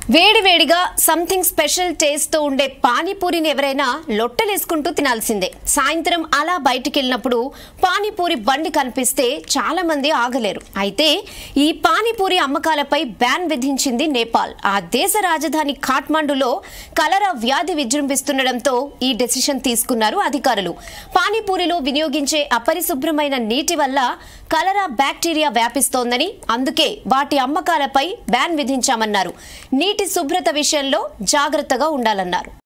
వేడివేడిగా something special taste తో ఉండే పానీపూరిని ఎవరైనా లొట్టలేసుకుంటూ తినాల్సిందే. సాయంత్రం అలా బయటికి వెళ్ళినప్పుడు పానీపూరి బండి కనిపిస్తే చాలా మంది ఆగలేరు. అయితే ఈ పానీపూరి అమ్మకాలపై బ్యాన్ విధించింది నేపాల్. ఆ దేశ రాజధాని ఖాట్మండులో కలరా వ్యాధి విజృంభిస్తుండటంతో ఈ డెసిషన్ తీసుకున్నారు అధికారులు. పానీపూరిలో వినియోగించే అపరిశుభ్రమైన నీటి వల్ల కలరా బ్యాక్టీరియా వ్యాపిస్తోందని, అందుకే వాటి అమ్మకాలపై బ్యాన్ విధించామన్నారు. నీటి శుభ్రత విషయంలో జాగ్రత్తగా ఉండాలన్నారు.